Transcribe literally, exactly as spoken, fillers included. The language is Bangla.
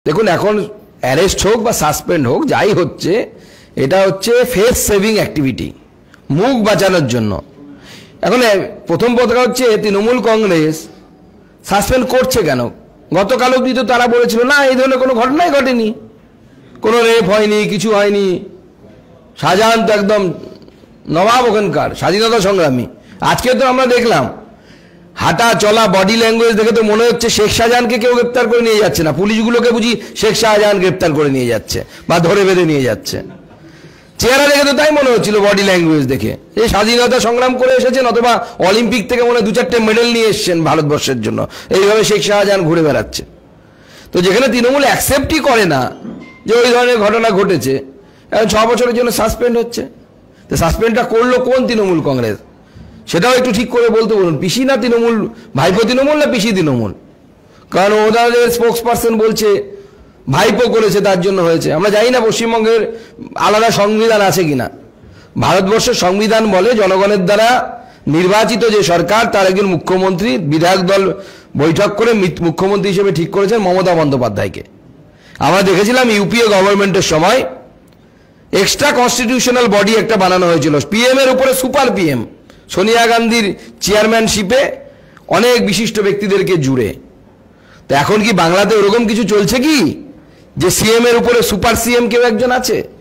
দেখুন এখন অ্যারেস্ট হোক বা সাসপেন্ড হোক যাই হচ্ছে এটা হচ্ছে ফেস সেভিং অ্যাক্টিভিটি, মুখ বাঁচানোর জন্য। এখন প্রথম কথা হচ্ছে তৃণমূল কংগ্রেস সাসপেন্ড করছে কেন? গতকাল অবধি তো তারা বলেছিল না এই ধরনের কোনো ঘটনাই ঘটেনি, কোনো রেপ হয়নি, কিছু হয়নি। শাহজাহান তো একদম নবাব ওখানকার স্বাধীনতা সংগ্রামী। আজকে তো আমরা দেখলাম হাঁটা চলা বডি ল্যাঙ্গুয়েজ দেখে তো মনে হচ্ছে শেখ শাহজাহানকে কেউ গ্রেপ্তার করে নিয়ে যাচ্ছে না, পুলিশগুলোকে বুঝি শেখ শাহজাহান গ্রেপ্তার করে নিয়ে যাচ্ছে বা ধরে বেঁধে নিয়ে যাচ্ছে। চেহারা দেখে তো তাই মনে হচ্ছিল, বডি ল্যাঙ্গুয়েজ দেখে এই স্বাধীনতা সংগ্রাম করে এসেছেন অথবা অলিম্পিক থেকে মনে হয় দু চারটে মেডেল নিয়ে এসছেন ভারতবর্ষের জন্য, এইভাবে শেখ শাহজাহান ঘুরে বেড়াচ্ছে। তো যেখানে তৃণমূল অ্যাকসেপ্টই করে না যে ওই ধরনের ঘটনা ঘটেছে, এখন ছ বছরের জন্য সাসপেন্ড হচ্ছে। তো সাসপেন্ডটা করলো কোন তৃণমূল কংগ্রেস সেটাও একটু ঠিক করে বলতে বলুন। পিসি না তৃণমূল, ভাইপো তৃণমূল না পিসি তৃণমূল? কারণ ওদের স্পোক্স পার্সন বলছে ভাইপো করেছে তার জন্য হয়েছে। আমরা জানি না পশ্চিমবঙ্গের আলাদা সংবিধান আছে কিনা। ভারতবর্ষের সংবিধান বলে জনগণের দ্বারা নির্বাচিত যে সরকার তার একজন মুখ্যমন্ত্রী, বিধায়ক দল বৈঠক করে মুখ্যমন্ত্রী হিসেবে ঠিক করেছেন মমতা বন্দ্যোপাধ্যায়কে। আমরা দেখেছিলাম ইউপিএ গভর্নমেন্টের সময় এক্সট্রা কনস্টিটিউশনাল বডি একটা বানানো হয়েছিল পিএম এর উপরে সুপার পিএম, সোনিয়া গান্ধীর চেয়ারম্যানশিপে অনেক বিশিষ্ট ব্যক্তিদেরকে জুড়ে। তো এখন কি বাংলাতে ওরকম কিছু চলছে কি যে সিএম এর উপরে সুপার সিএম কেউ একজন আছে?